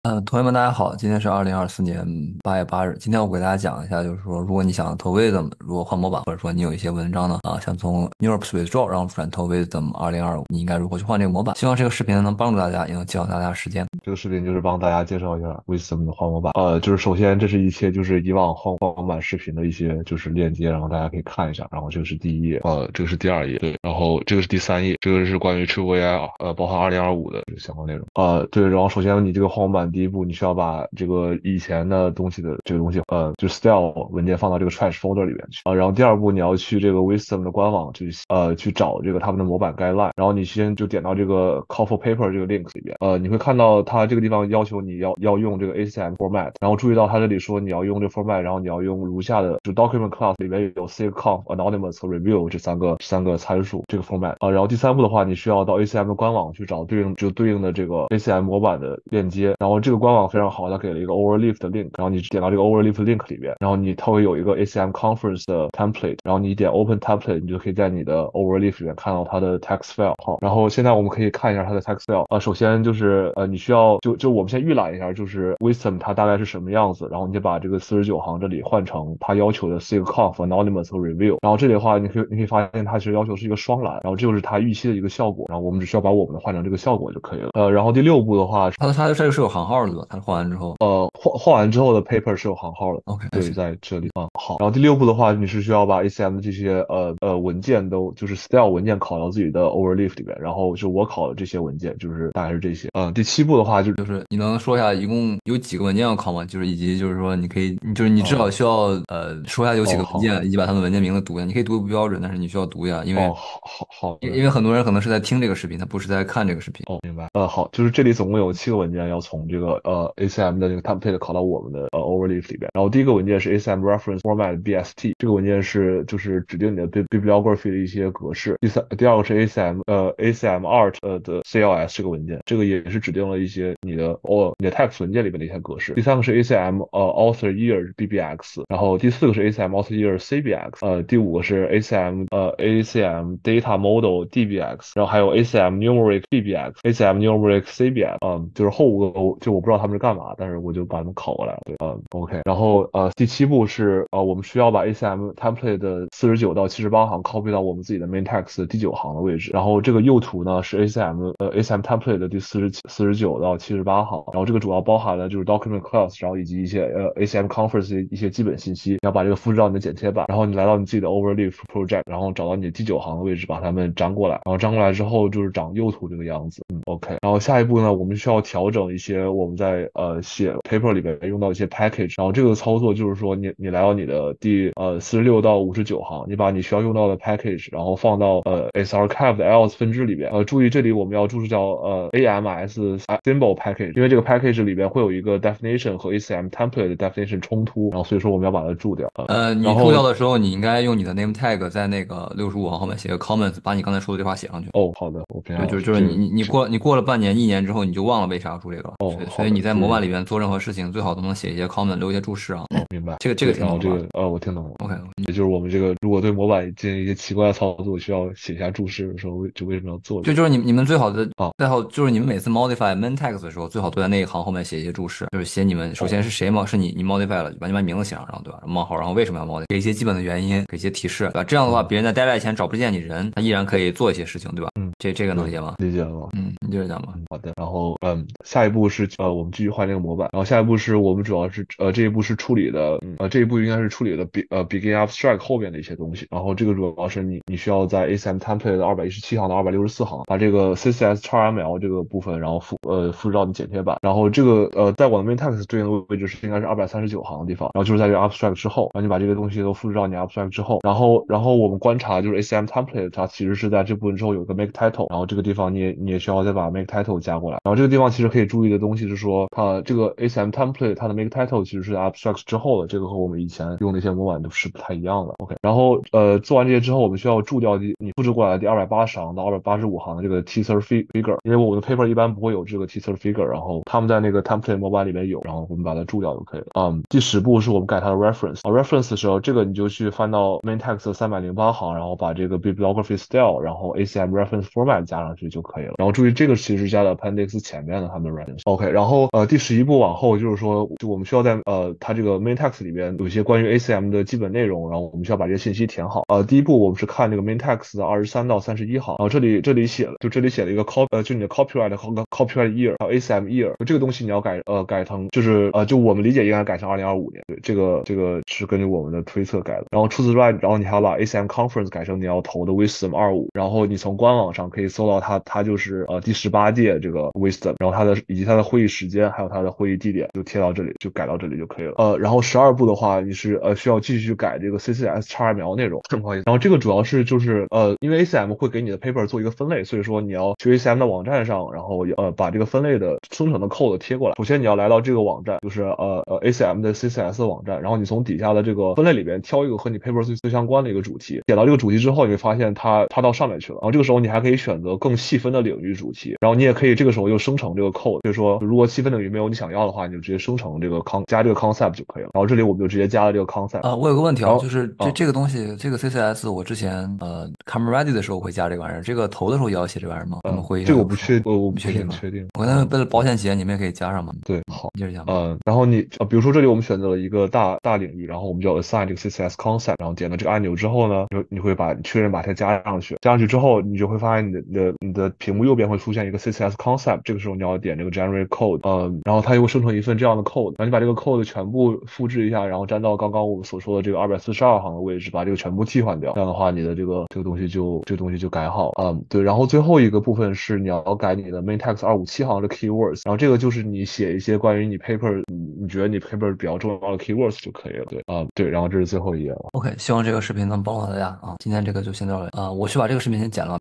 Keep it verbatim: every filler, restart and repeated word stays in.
呃，同学们，大家好，今天是二零二四年八月八日。今天我给大家讲一下，就是说，如果你想投 Wisdom，如果换模板，或者说你有一些文章呢，啊，想从 New York Withdraw 然后转投 Wisdom 二零二五，你应该如何去换这个模板？希望这个视频能帮助大家，也能节省大家时间。 这个视频就是帮大家介绍一下 Wisdom 的换模板。呃，就是首先这是一切就是以往换换模板视频的一些就是链接，然后大家可以看一下。然后这个是第一页，呃，这个是第二页，对，然后这个是第三页，这个是关于 True A I 呃，包含二零二五的这个相关内容。呃，对，然后首先你这个换模板第一步，你需要把这个以前的东西的这个东西，呃，就 style 文件放到这个 trash folder 里面去。啊、然后第二步你要去这个 Wisdom 的官网去呃去找这个他们的模板 guideline，然后你先就点到这个 call for paper 这个 link 里边，呃，你会看到它这个地方要求你要要用这个 A C M format，然后注意到它这里说你要用这 format，然后你要用如下的，就 document class 里面有 sigconf、anonymous 和 review 这三个三个参数这个 format 啊、呃，然后第三步的话，你需要到 A C M 的官网去找对应就对应的这个 A C M 模板的链接，然后这个官网非常好，它给了一个 overleaf 的 link，然后你点到这个 overleaf link 里边，然后你它会有一个 A C M conference 的 template，然后你点 open template，你就可以在你的 overleaf 里面看到它的 text file。好，然后现在我们可以看一下它的 text file 啊、呃，首先就是呃你需要就就我们先预览一下，就是 Wisdom 它大概是什么样子，然后你就把这个四十九行这里换成它要求的 sigconf、anonymous 和 review，然后这里的话你可以你可以发现它其实要求是一个双栏，然后这就是它预期的一个效果，然后我们只需要把我们的换成这个效果就可以了。呃，然后第六步的话， 它它这个是有行号的，对吧？它换完之后呃换换完之后的 paper 是有行号的。 ，OK，I 对， see。 在这里啊，好。然后第六步的话，你是需要把 A C M 的这些呃呃文件都就是 style 文件拷到自己的 overleaf 里面，然后就我拷的这些文件就是大概是这些。嗯、呃，第七步的话就就是你能说一下一共有几个文件要拷吗？就是以及就是说你可以，你就是你至少哦需要呃说一下有几哦个文件， 好以及把它们文件名字读一下。你可以读不标准，但是你需要读一下，因为哦好好好的。 因因为很多人可能是在听这个视频，他不是在看这个视频。 哦，明白。呃，好，就是这里总共有七个文件要从这个呃 A C M 的这个 template 拷到我们的呃 overleaf 里边。然后第一个文件是 A C M reference format B S T，这个文件是就是指定你的 bib- bibliography 的一些格式。第三，第二个是 A C M 呃 A C M art 呃的 C L S 这个文件，这个也是指定了一些你的哦你的 text 文件里面的一些格式。第三个是 A C M 呃 author year B B X，然后第四个是 A C M author year C B X，呃第五个是 A C M 呃 A C M data model D B X，然后还有 A C M numeric B B X，A C M numeric C B X，嗯，就是后五个我就我不知道他们是干嘛，但是我就把他们拷过来了。对，嗯，OK。然后呃第七步是呃我们需要把 A C M template 的四十九到七十八行 copy 到我们自己的 main text 的第九行的位置，然后这个右图呢是 A C M 呃 A C M template 的第四十四十九到七十八行，然后这个主要包含了就是 document class，然后以及一些呃 A C M conference 的一些基本信息，你要把这个复制到你的剪切板，然后你来到你自己的 overleaf project，然后找到你的第九行的位置，把它们粘过来，然后粘过来之后就是长右图这个样子。嗯，OK。然后下一步呢，我们需要调整一些我们在呃写 paper 里边用到一些 package，然后这个操作就是说你你来到你的第呃四十六到五十九行，你把你需要用到的 package，然后放到呃 xarchive 的 else 分支里边。呃，注意这里我们要注释叫呃 ams symbol package，因为这个 package 里边会有一个 definition 和 A C M template 的 definition 冲突，然后所以说我们要把它注掉。呃， 呃，你注然后掉的时候，你应该用你的 name tag 在那个六十五行后面写个 comments，把你刚才说的这话写上去。 哦，好的，我平对， 常就是就是这个你你你这过你过了半年一年之后，你就忘了为啥要注这个了。 哦， 所以所以好的， 你在模板注意。 里面做任何事情，最好都能写一些 comment，留一些注释啊。嗯， 明白。 这个这个对， 听懂了吧然后这个呃，我听懂了。 ？OK， 也就是我们这个如果对模板进行一些奇怪的操作，需要写下注释的时候，就为什么要做这个？ 就就是你你们最好的啊， 最好就是你们每次 modify main text 的时候，最好都在那一行后面写一些注释，就是写你们首先哦， 是谁嘛，是你你 modify 了，把你把名字写上，然后对吧？冒号，然后为什么要 modify，给一些基本的原因，给一些提示，对吧？这样的话， 嗯别人在 deadline 前找不见你人，他依然可以做一些事情，对吧？ 嗯， 这这个能理对， 解吗？ 理解了。 嗯，你接着讲吧。 嗯，好的。然后，嗯，下一步是呃，我们继续换这个模板。然后下一步是我们主要是呃，这一步是处理的，嗯呃，这一步应该是处理的 be 呃 begin abstract 后面的一些东西。然后这个主要是你你需要在 A C M template 的二百一十七行到二百六十四行，把这个 C S S x M L 这个部分，然后复呃复制到你剪贴板。然后这个呃，在我的 main text 对应的位置是应该是二百三十九行的地方。然后就是在这个 abstract 之后，然后你把这个东西都复制到你 abstract 之后，然后然后我们观察就是 A C M template 它其实是在这部分之后有一个 make title，然后这个地方你也你也需要再把 make title 加过来。然后这个地方其实可以注意的东西是说，它这个 A C M template 它的 make title 其实是 abstract 之后的，这个和我们以前用的一些模板都是不太一样的。OK，然后呃做完这些之后，我们需要注掉第你复制过来的第二百八十行到二百八十五行的这个 teaser figure，因为我们的 paper 一般不会有这个 teaser figure，然后他们在那个 template 模板里面有，然后我们把它注掉就可以了。嗯，第十步是我们改它的 reference，啊 reference 的时候，这个你就去翻到 main text 三百零八行，然后把这个 bibliography style，然后 A C M reference format 加上去就可以了。然后注意这这个其实是加在 appendix 前面的他们的 randomness。OK， 然后呃第十一步往后就是说，就我们需要在呃它这个 main text 里边有一些关于 A C M 的基本内容，然后我们需要把这些信息填好。呃，第一步我们是看这个 main text 的二十三到三十一行，然后这里这里写了，就这里写了一个 copy， 呃，就你的 copyright 和 copyright year， 还有 A C M year， 这个东西你要改呃改成就是呃就我们理解应该改成二零二五年，对，这个这个是根据我们的推测改的。然后除此之外，然后你还要把 A C M conference 改成你要投的 Wisdom 二五，然后你从官网上可以搜到它，它就是呃第十八届这个 Wisdom， 然后它的以及它的会议时间还有它的会议地点就贴到这里，就改到这里就可以了。呃，然后十二步的话，你是呃需要继续去改这个 C C S 叉 M L 内容，不好意思。然后这个主要是就是呃，因为 A C M 会给你的 paper 做一个分类，所以说你要去 A C M 的网站上，然后呃把这个分类的生成的 code 贴过来。首先你要来到这个网站，就是呃呃 A C M 的 C C S 的网站，然后你从底下的这个分类里边挑一个和你 paper 最最相关的一个主题，点到这个主题之后，你会发现它它到上面去了。然后这个时候你还可以选择更细分的领域主题，然后你也可以这个时候又生成这个 code，所以说如果细分领域没有你想要的话，你就直接生成这个 con 加这个 concept 就可以了。然后这里我们就直接加了这个 concept。 啊，我有个问题啊， 然后就是这啊。 这个东西，这个 C C S 我之前呃 Camera Ready 的时候会加这个玩意儿，这个投的时候也要写这玩意儿吗？你们嗯， 会议这上有说吗？ 个我不确，我我不是不确定吗？ 很确定。 我刚才嗯， 为了保险起见，你们也可以加上嘛。 对， 嗯， 好。 你接着讲吧。 嗯，然后你呃，比如说这里我们选择了一个大大领域，然后我们就要 assign 这个 C C S concept，然后点了这个按钮之后呢，你你会把确认把它加上去，加上去之后，你就会发现你的你的你的屏幕右边会出现一个 C C S concept，这个时候你要点这个 generate code，嗯，然后它又会生成一份这样的 code，然后你把这个 code 全部复制一下，然后粘到刚刚我们所说的这个二百四十二行的位置，把这个全部替换掉，这样的话你的这个这个东西就这个东西就改好，嗯，对，然后最后一个部分是你要改你的 main text 二五七行的 keywords，然后这个就是你写一些关于你 paper 你你觉得你 paper 比较重要的 keywords 就可以了，对，啊、对，然后这是最后一页了。 OK，希望这个视频能帮到大家啊。今天这个就先到这里啊，我去把这个视频先剪了。